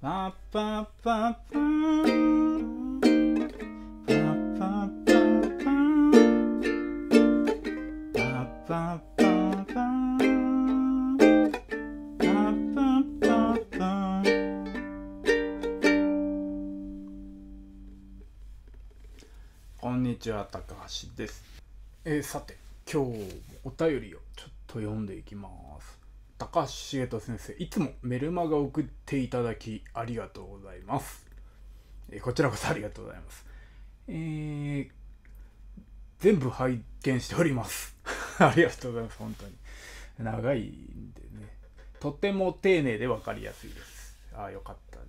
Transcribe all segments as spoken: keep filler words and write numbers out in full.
パッパッパッパーパッパッパッパーパッパッパッパーパッパッパッパー。こんにちは、高橋です。えー、さて今日もお便りをちょっと読んでいきます。高橋茂人先生、いつもメルマガを送っていただきありがとうございます。えー、こちらこそありがとうございます。えー、全部拝見しております。ありがとうございます。本当に長いんでね、とても丁寧で分かりやすいです。ああ、よかったです。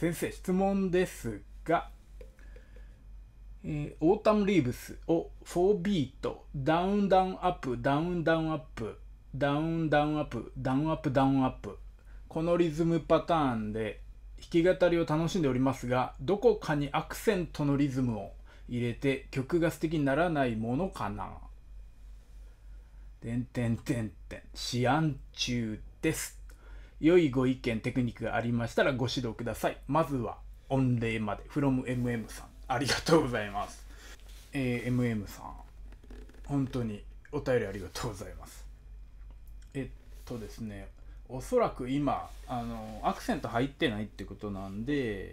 先生、質問ですが、えー、オータムリーブスをフォービート、ダウンダウンアップ、ダウンダウンアップ、ダウンダウンアップ、ダウンアップダウンアップ、このリズムパターンで弾き語りを楽しんでおりますが、どこかにアクセントのリズムを入れて曲が素敵にならないものかな。てんてんてんてん、思案中です。良いご意見、テクニックがありましたらご指導ください。まずは御礼まで from エムエム さん、ありがとうございます。えー、エムエム さん、本当にお便りありがとうございます。えっとですね、おそらく今あのアクセント入ってないってことなんで、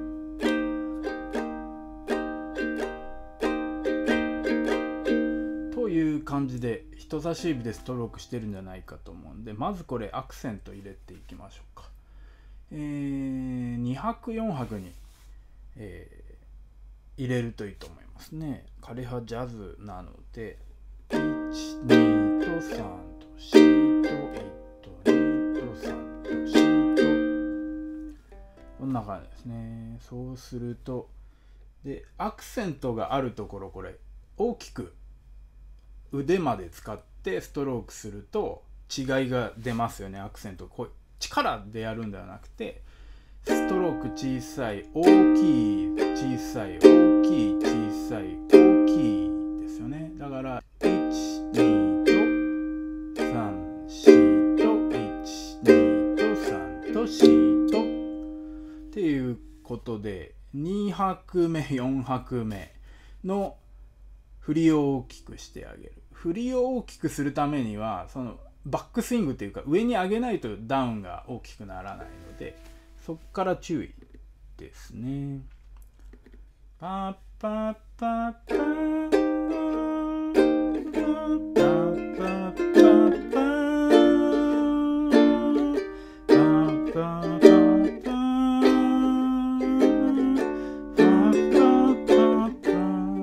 という感じで人差し指でストロークしてるんじゃないかと思うんで、まずこれアクセント入れていきましょうか。えー、に拍よん拍に、えー、入れるといいと思いますね。枯葉ジャズなのでいち、にとさんとシといとにとさんとシと、こんな感じですね。そうすると、でアクセントがあるところ、これ大きく腕まで使ってストロークすると違いが出ますよね。アクセント、こう力でやるんではなくて、ストローク小さい大きい小さい大きい小さい大きいですよね。だからいち、にとさん、しといち、にとさんとしとっていうことで、に拍目よん拍目の振りを大きくしてあげる。振りを大きくするためには、そのバックスイングというか上に上げないとダウンが大きくならないので、そこから注意ですね。パッパッパッパーパッパッパッパッパーパッパッパッパーパッパッパッパ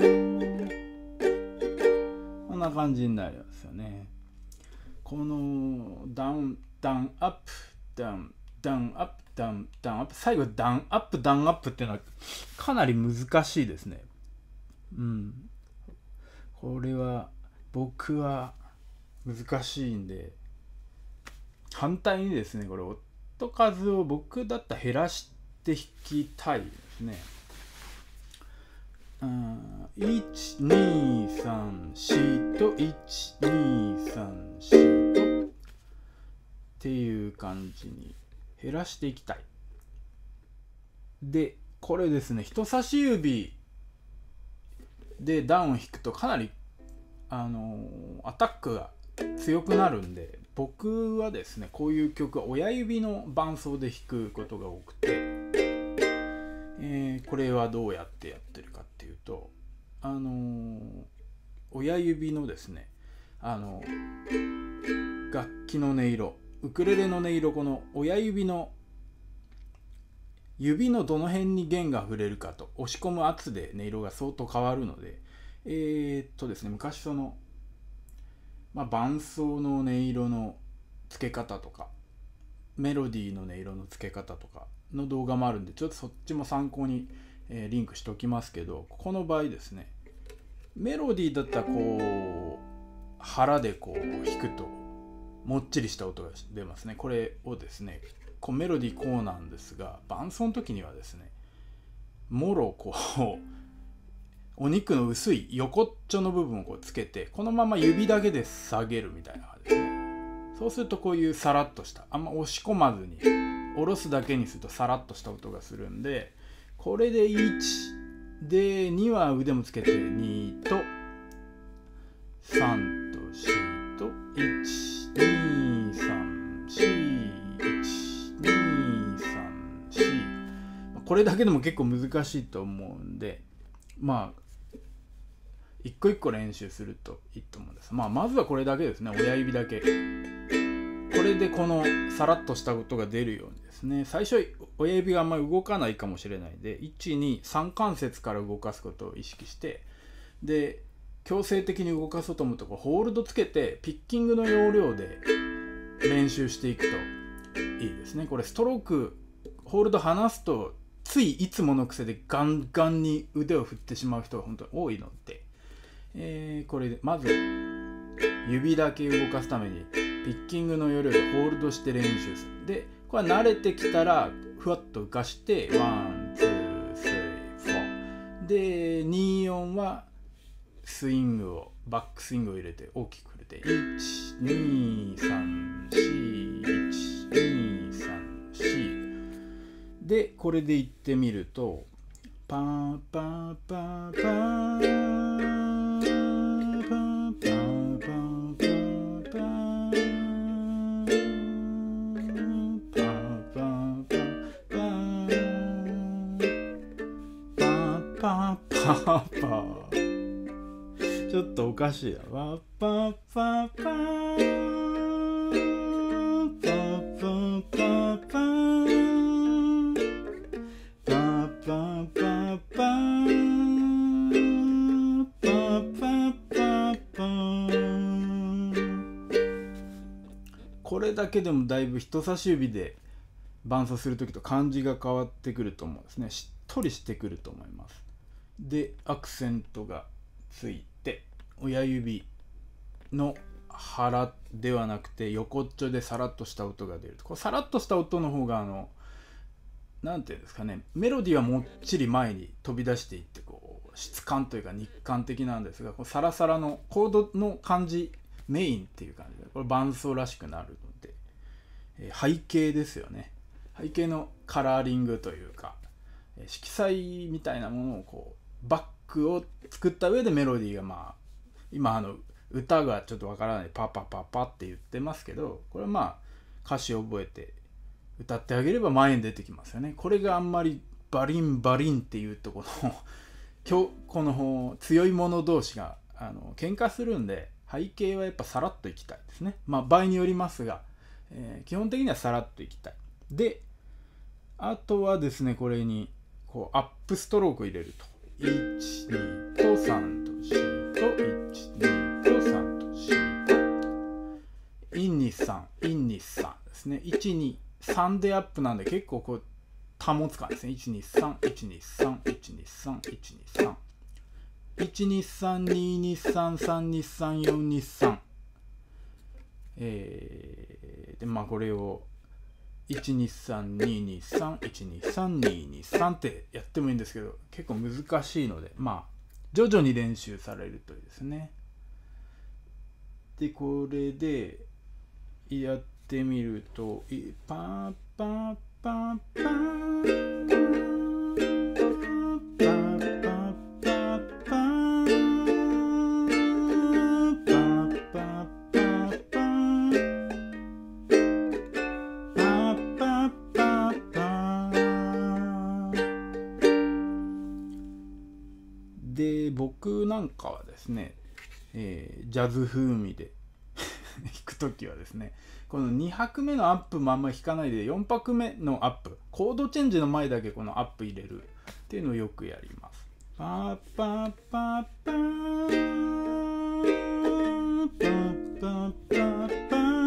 ー、こんな感じになりますよね。このダウンダウンアップダウンダウンアップダウンダウンアップ、最後ダウンアップダウンアップっていうのはかなり難しいですね。うん、これは僕は難しいんで、反対にですね、これ音数を僕だったら減らして弾きたいですね。うん、いち、に、さん、しといち、に、さん、しとっていう感じに減らしていきたい。でこれですね、人差し指でダウン弾くとかなりあのー、アタックが強くなるんで、僕はですね、こういう曲は親指の伴奏で弾くことが多くて、えー、これはどうやってやってるかっていうと、あのー、親指のですね、あのー、楽器の音色、ウクレレの音色、この親指の指のどの辺に弦が触れるかと押し込む圧で音色が相当変わるので、えー、っとですね昔その、まあ、伴奏の音色の付け方とかメロディーの音色の付け方とかの動画もあるんで、ちょっとそっちも参考に、えー、リンクしておきますけど、この場合ですね、メロディーだったらこう腹でこう弾くともっちりした音が出ますね。これをですね、こうメロディーこうなんですが、伴奏の時にはですね、もろこうお肉の薄い横っちょの部分をこうつけて、このまま指だけで下げるみたいな感じですね。 そうするとこういうさらっとした、あんま押し込まずに下ろすだけにするとさらっとした音がするんで、これでいちでには腕もつけてにとさんとよんといちにさんしいちにさんし、これだけでも結構難しいと思うんで、まあ一個一個練習するといいと思うんです。まあまずはこれだけですね。親指だけ。これでこのさらっとした音が出るようにですね、最初親指があんまり動かないかもしれないんで、いちにさん関節から動かすことを意識して、で強制的に動かそうと思うとこうホールドつけてピッキングの要領で練習していくといいですね。これストロークホールド離すとついいつもの癖でガンガンに腕を振ってしまう人が本当に多いので、えー、これでまず指だけ動かすためにピッキングの要領でホールドして練習する。でこれは慣れてきたらふわっと浮かしてワンツースリーフォーでに音はスイングをバックスイングを入れて大きく振れていちにさんしいちにさんしでこれでいってみるとパーパーパーパーパーパーちょっとおかしいな。パーパーパーパーパーパーパーパーパーパーパーパーパーパーパーパー。これだけでもだいぶ人差し指で伴奏するときと感じが変わってくると思うんですね。しっとりしてくると思います。でアクセントがついて親指の腹ではなくて横っちょでさらっとした音が出ると、こうさらっとした音の方があのなんていうんですかね、メロディーはもっちり前に飛び出していってこう質感というか日感的なんですが、こうサラサラのコードの感じメインっていう感じでこれ伴奏らしくなるので、えー、背景ですよね。背景のカラーリングというか色彩みたいなものをこうバックを作った上でメロディーがまあ今あの歌がちょっとわからないパパパパって言ってますけど、これはまあ歌詞を覚えて歌ってあげれば前に出てきますよね。これがあんまりバリンバリンっていうとこの今日この強い者同士があの喧嘩するんで、背景はやっぱさらっといきたいですね。まあ場合によりますが、えー、基本的にはさらっといきたい。であとはですね、これにこうアップストロークを入れるといちにとさんとしといちにとさんとしとインにさんインにさんですね。いちにさんでアップなんで結構こう保つ感じですね。いちにさんいちにさんいちにさんいちにさんいちにさんににさんさんにさんよんにさん、えー、でまあこれをいちにさんににさんいちにさんににさんってやってもいいんですけど結構難しいので、まあ徐々に練習されるといいですね。でこれでやってみるとパーパーパーパーで僕なんかはですね、えー、ジャズ風味で弾くときはですね、このに拍目のアップもあんまり弾かないでよん拍目のアップ、コードチェンジの前だけこのアップ入れるっていうのをよくやります。パーパーパーパーパーパーパーパー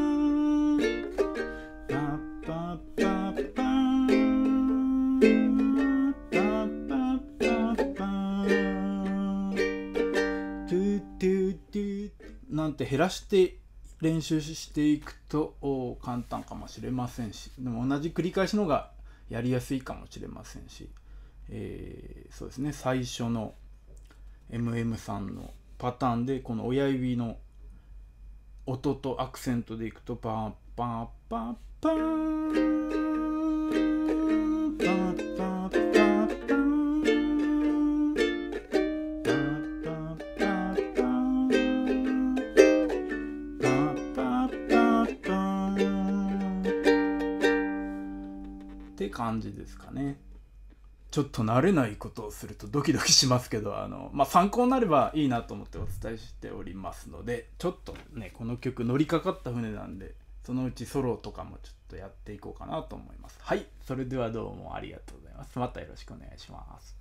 なんて減らして練習していくと簡単かもしれませんし、でも同じ繰り返しのがやりやすいかもしれませんし、えー、そうですね、最初の エムエム さんのパターンでこの親指の音とアクセントでいくとパーパーパーパーパーパーパーパーって感じですかね。ちょっと慣れないことをするとドキドキしますけど、あの、まあ、参考になればいいなと思ってお伝えしておりますので、ちょっとねこの曲乗りかかった船なんで、そのうちソロとかもちょっとやっていこうかなと思います。はい、それではどうもありがとうございます。またよろしくお願いします。